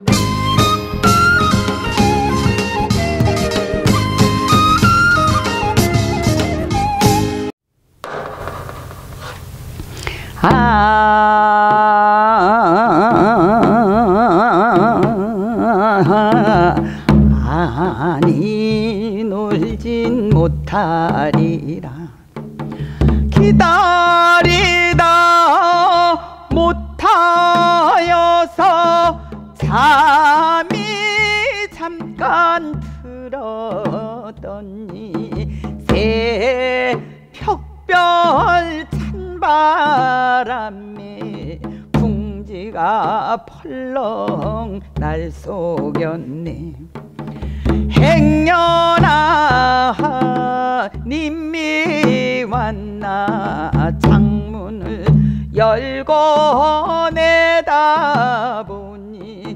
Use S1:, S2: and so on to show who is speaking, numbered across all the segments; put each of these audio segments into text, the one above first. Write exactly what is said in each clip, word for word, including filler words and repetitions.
S1: 아, 아니 놀진 못하리라. 기다리다 못하여서 잠이 잠깐 들었더니 새벽별 찬바람에 궁지가 펄렁 날 속였네. 행여나 님이 왔나 창문을 열고 내다보니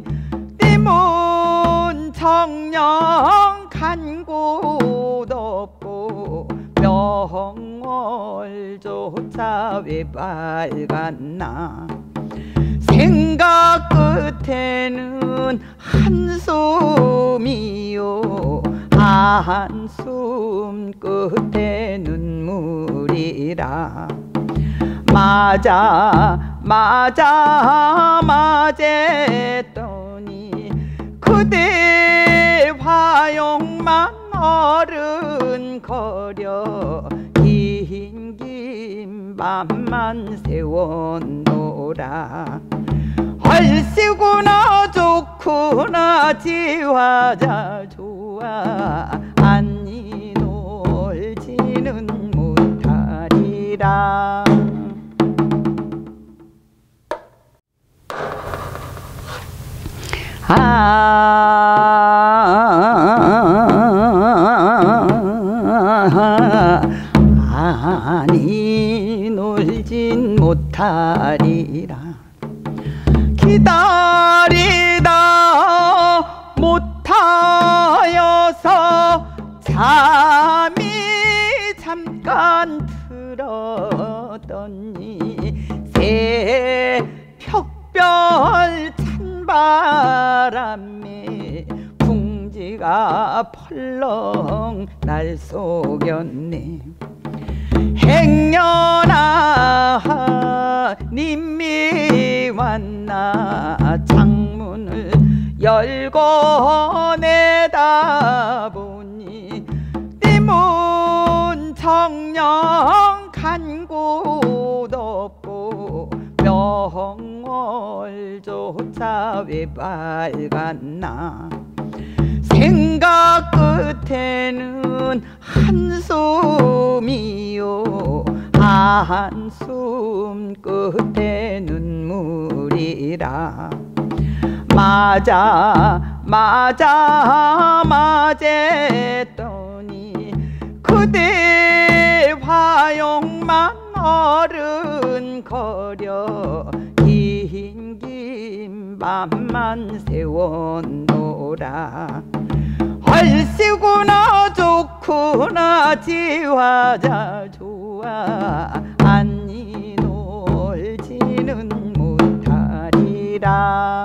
S1: 띠문 정녕 간 곳 없고 명월조차 왜 밝았나. 생각 끝에는 한숨이요, 한숨 끝에 눈물이라. 맞아 맞아 맞았더니 그대 화용만 어른거려 긴 긴 밤만 세웠노라. 얼씨구나 좋구나 지화자 좋아 안니 놀지는 못하리라. 아, 아니 놀진 못하리라. 기다리다 못하여서 잠이 잠깐 들었더니 새벽별 찬바람에 궁지가 펄렁 날 속였네. 행여나 님이 왔나 창문을 열고 내다보니 띠문 정녕 간 곳 없고 명월조차 왜 밝았나. 생각 끝에는 한숨이요, 한숨 끝에 눈물이라. 맞아 맞아 맞았더니 그대 화용만 어른거려 긴 긴 밤만 세웠노라. 얼씨구나 좋구나 지화자 좋아 안니 놀지는 못하리라.